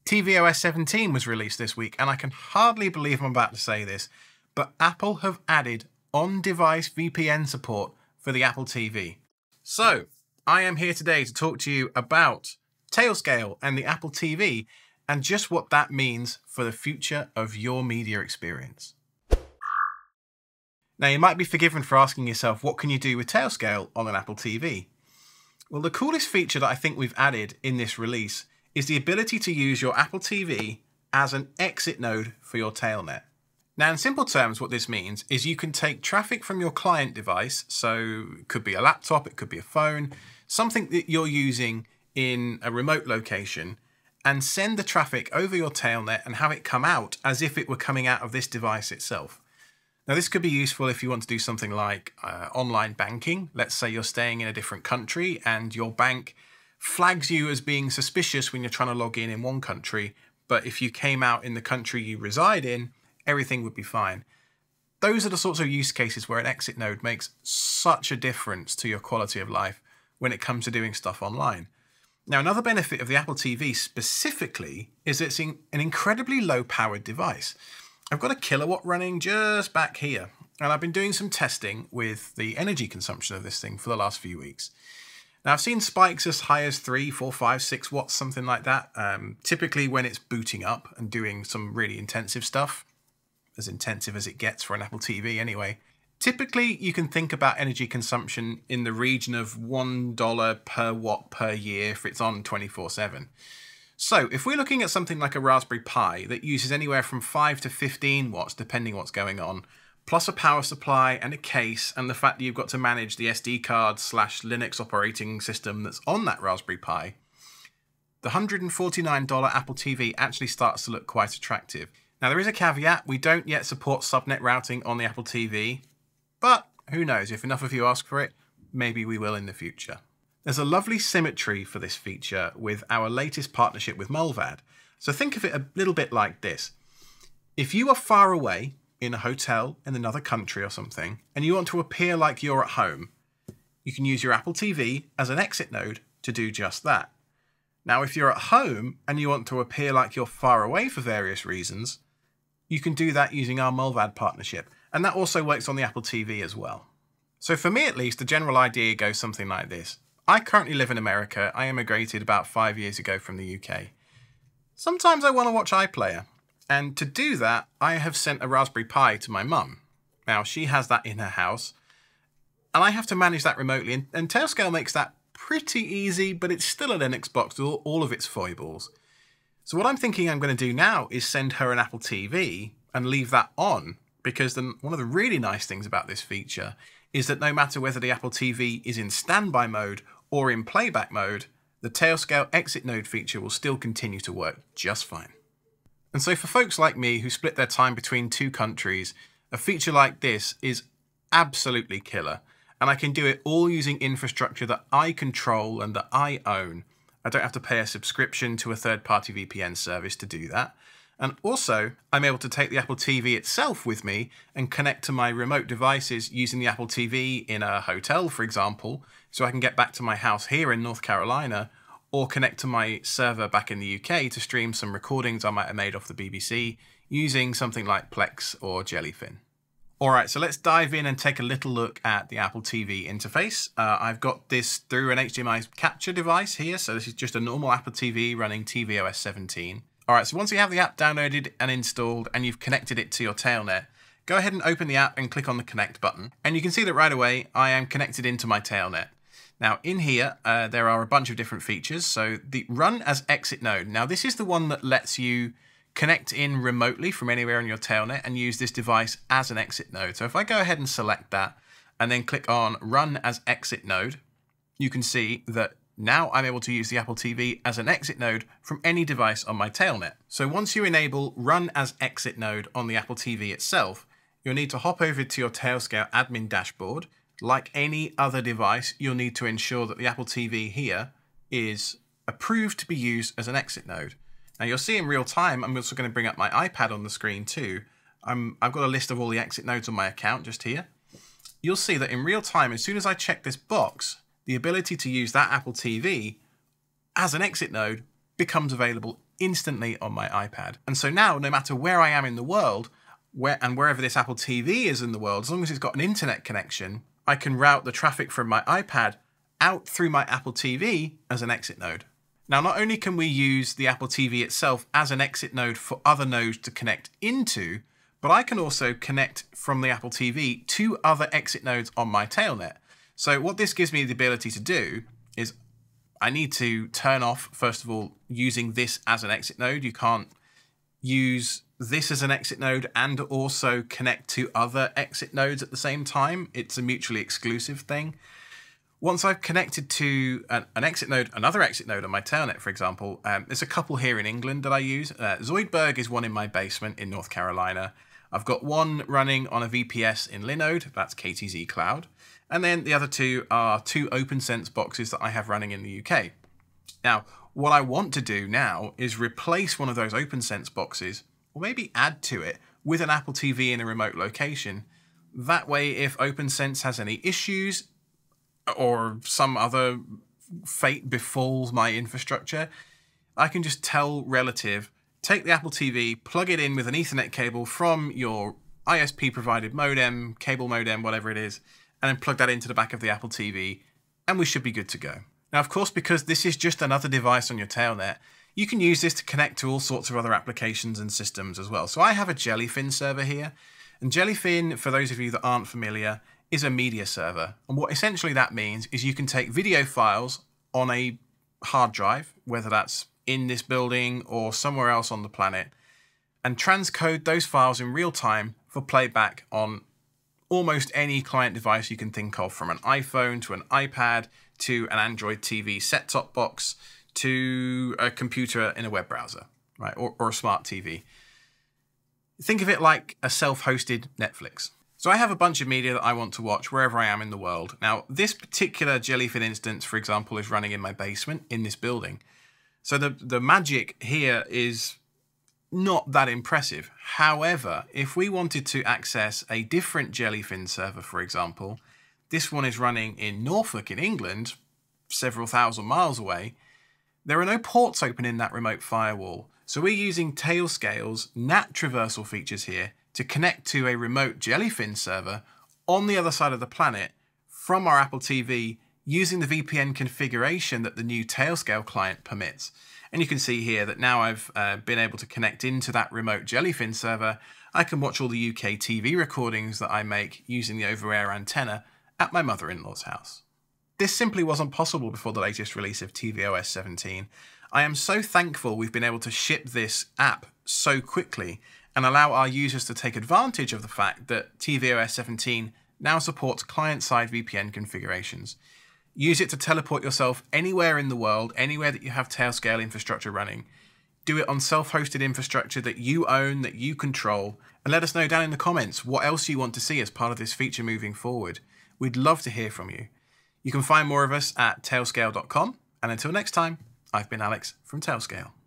tvOS 17 was released this week, and I can hardly believe I'm about to say this, but Apple have added on-device VPN support for the Apple TV. So, I am here today to talk to you about Tailscale and the Apple TV, and just what that means for the future of your media experience. Now, you might be forgiven for asking yourself, what can you do with Tailscale on an Apple TV? Well, the coolest feature that I think we've added in this release is the ability to use your Apple TV as an exit node for your Tailnet. Now, in simple terms, what this means is you can take traffic from your client device, so it could be a laptop, it could be a phone, something that you're using in a remote location, and send the traffic over your Tailnet and have it come out as if it were coming out of this device itself. Now, this could be useful if you want to do something like online banking. Let's say you're staying in a different country and your bank flags you as being suspicious when you're trying to log in one country, but if you came out in the country you reside in, everything would be fine. Those are the sorts of use cases where an exit node makes such a difference to your quality of life when it comes to doing stuff online. Now, another benefit of the Apple TV specifically is it's an incredibly low-powered device. I've got a kilowatt running just back here, and I've been doing some testing with the energy consumption of this thing for the last few weeks. Now, I've seen spikes as high as 3, 4, 5, 6 watts, something like that, typically when it's booting up and doing some really intensive stuff, as intensive as it gets for an Apple TV anyway. Typically, you can think about energy consumption in the region of $1 per watt per year if it's on 24/7. So if we're looking at something like a Raspberry Pi that uses anywhere from 5 to 15 watts, depending what's going on, plus a power supply and a case, and the fact that you've got to manage the SD card / Linux operating system that's on that Raspberry Pi, the $149 Apple TV actually starts to look quite attractive. Now, there is a caveat. We don't yet support subnet routing on the Apple TV, but who knows? If enough of you ask for it, maybe we will in the future. There's a lovely symmetry for this feature with our latest partnership with Mullvad. So think of it a little bit like this. If you are far away in a hotel in another country or something, and you want to appear like you're at home, you can use your Apple TV as an exit node to do just that. Now, if you're at home and you want to appear like you're far away for various reasons, you can do that using our Mullvad partnership. And that also works on the Apple TV as well. So for me, at least, the general idea goes something like this. I currently live in America. I immigrated about 5 years ago from the UK. Sometimes I want to watch iPlayer. And to do that, I have sent a Raspberry Pi to my mum. Now, she has that in her house. And I have to manage that remotely. And Tailscale makes that pretty easy, but it's still a Linux box with all of its foibles. So what I'm thinking I'm going to do now is send her an Apple TV and leave that on, because one of the really nice things about this feature is that no matter whether the Apple TV is in standby mode or in playback mode, the Tailscale exit node feature will still continue to work just fine. And so for folks like me who split their time between two countries, a feature like this is absolutely killer. And I can do it all using infrastructure that I control and that I own. I don't have to pay a subscription to a third-party VPN service to do that. And also, I'm able to take the Apple TV itself with me and connect to my remote devices using the Apple TV in a hotel, for example, so I can get back to my house here in North Carolina, or connect to my server back in the UK to stream some recordings I might have made off the BBC using something like Plex or Jellyfin. Alright, so let's dive in and take a little look at the Apple TV interface. I've got this through an HDMI capture device here, so this is just a normal Apple TV running tvOS 17. Alright, so once you have the app downloaded and installed and you've connected it to your Tailnet, go ahead and open the app and click on the connect button. And you can see that right away I am connected into my Tailnet. Now in here, there are a bunch of different features. So the run as exit node. Now this is the one that lets you connect in remotely from anywhere on your Tailnet and use this device as an exit node. So if I go ahead and select that and then click on run as exit node, you can see that now I'm able to use the Apple TV as an exit node from any device on my Tailnet. So once you enable run as exit node on the Apple TV itself, you'll need to hop over to your Tailscale admin dashboard. Like any other device, you'll need to ensure that the Apple TV here is approved to be used as an exit node. Now you'll see in real time, I'm also going to bring up my iPad on the screen too. I've got a list of all the exit nodes on my account just here. You'll see that in real time, as soon as I check this box, the ability to use that Apple TV as an exit node becomes available instantly on my iPad. And so now, no matter where I am in the world, wherever this Apple TV is in the world, as long as it's got an internet connection, I can route the traffic from my iPad out through my Apple TV as an exit node. Now, not only can we use the Apple TV itself as an exit node for other nodes to connect into, but I can also connect from the Apple TV to other exit nodes on my Tailnet. So what this gives me the ability to do is I need to turn off, first of all, using this as an exit node. You can't use this as an exit node and also connect to other exit nodes at the same time. It's a mutually exclusive thing. Once I've connected to an exit node, another exit node on my Tailnet, for example, there's a couple here in England that I use. Zoidberg is one in my basement in North Carolina. I've got one running on a VPS in Linode, that's KTZ Cloud. And then the other two are two OpenSense boxes that I have running in the UK. Now, what I want to do now is replace one of those OpenSense boxes, or maybe add to it, with an Apple TV in a remote location. That way, if OpenSense has any issues, or some other fate befalls my infrastructure, I can just tell Relative, take the Apple TV, plug it in with an Ethernet cable from your ISP provided modem, cable modem, whatever it is, and then plug that into the back of the Apple TV, and we should be good to go. Now, of course, because this is just another device on your Tailnet, you can use this to connect to all sorts of other applications and systems as well. So I have a Jellyfin server here, and Jellyfin, for those of you that aren't familiar, is a media server. And what essentially that means is you can take video files on a hard drive, whether that's in this building or somewhere else on the planet, and transcode those files in real time for playback on almost any client device you can think of, from an iPhone to an iPad to an Android TV set-top box to a computer in a web browser, right? Or a smart TV. Think of it like a self-hosted Netflix. So I have a bunch of media that I want to watch wherever I am in the world. Now, this particular Jellyfin instance, for example, is running in my basement in this building. So the magic here is not that impressive. However, if we wanted to access a different Jellyfin server, for example, this one is running in Norfolk in England, several thousand miles away, there are no ports open in that remote firewall. So we're using Tailscale's NAT traversal features here to connect to a remote Jellyfin server on the other side of the planet from our Apple TV using the VPN configuration that the new Tailscale client permits. And you can see here that now I've been able to connect into that remote Jellyfin server. I can watch all the UK TV recordings that I make using the over-air antenna at my mother-in-law's house. This simply wasn't possible before the latest release of tvOS 17. I am so thankful we've been able to ship this app so quickly and allow our users to take advantage of the fact that tvOS 17 now supports client-side VPN configurations. Use it to teleport yourself anywhere in the world, anywhere that you have Tailscale infrastructure running. Do it on self-hosted infrastructure that you own, that you control, and let us know down in the comments what else you want to see as part of this feature moving forward. We'd love to hear from you. You can find more of us at tailscale.com, and until next time, I've been Alex from Tailscale.